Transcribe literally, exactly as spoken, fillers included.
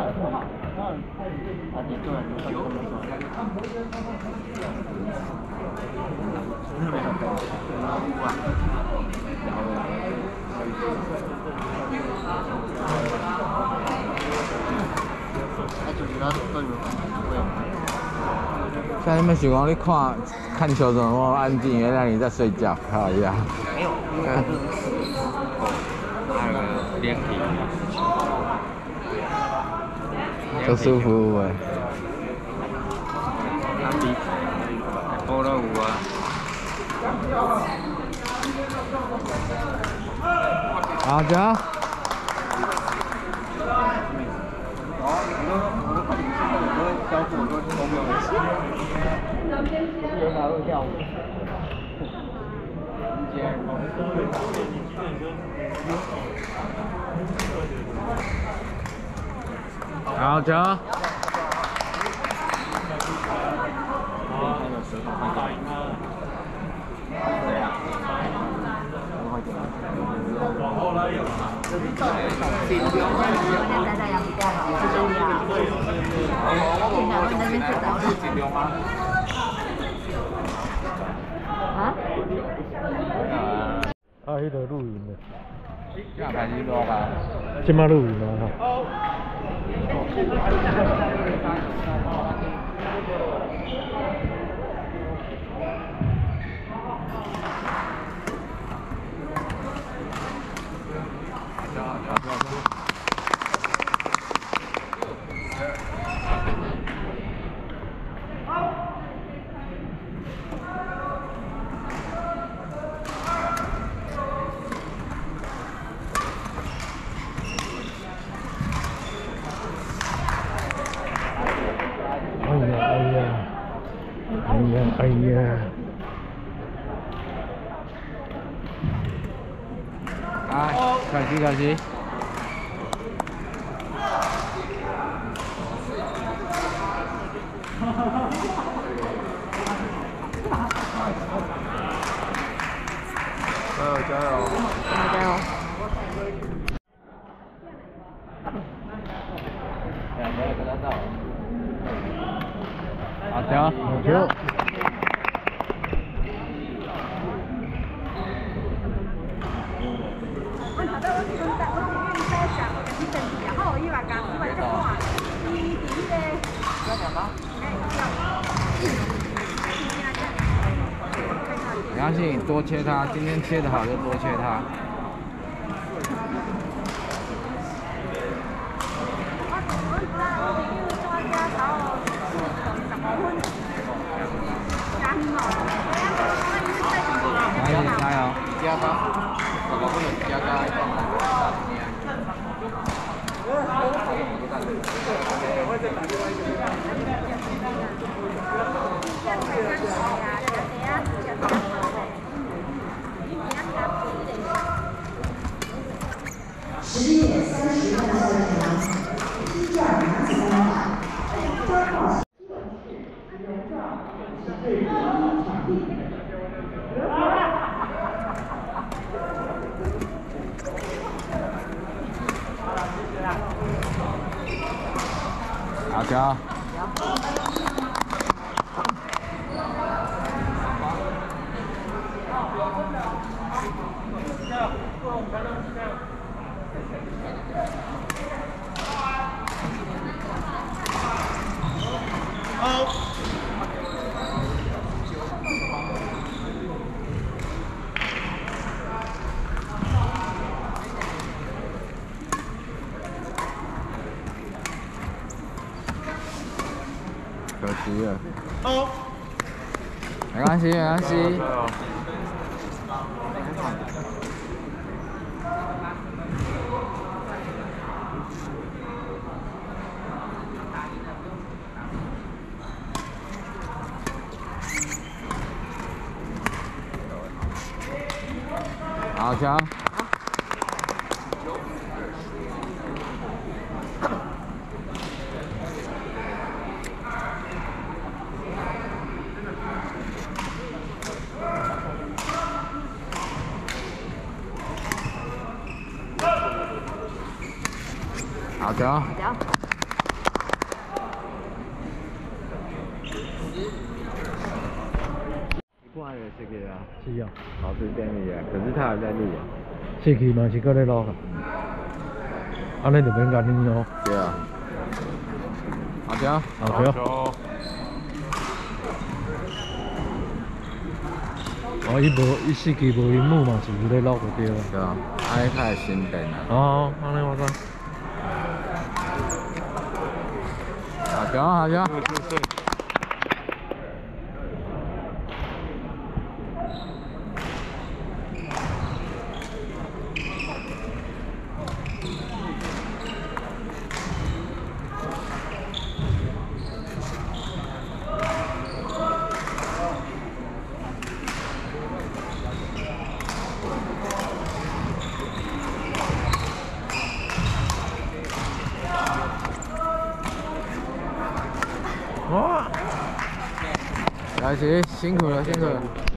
你做人都都没做。真的没有做。哇！哎，就是那都有会。 像你们喜欢你看看球怎么安静，原来你在睡觉，好呀。 没有。还有脸皮。 都舒服哎。 阿比，波罗湖啊。 好的。 小组都都没有人去。有哪路跳舞？ 好的。 啊？ 啊，迄个露营的。 这样开始录啊？ 即马露营啊哈。 哎呀，哎呀！ 哎，可惜可惜。加油加油！ 加油！ 好的， 好球。 没关系，你多切它，今天切的好就多切它。加油加油！加加，我们不能加加。 十点三十分的赛场，踢毽男子单打，三号是对方场地。 好球。 可惜了。没关系，没关系。好球。 好球！ 不然也是可以啊， 是啊， 保持电力啊，可是他还在录啊。 这期嘛是搁咧录啊，安尼就免干你哦。 对啊。好球。 好球。哦，伊无，伊四期无荧幕嘛，是咧录就对了。 对啊，安尼较新电啊。 哦，安尼我知。 好球，好球。 是是是。 哇！来，齐，辛苦了，辛苦了。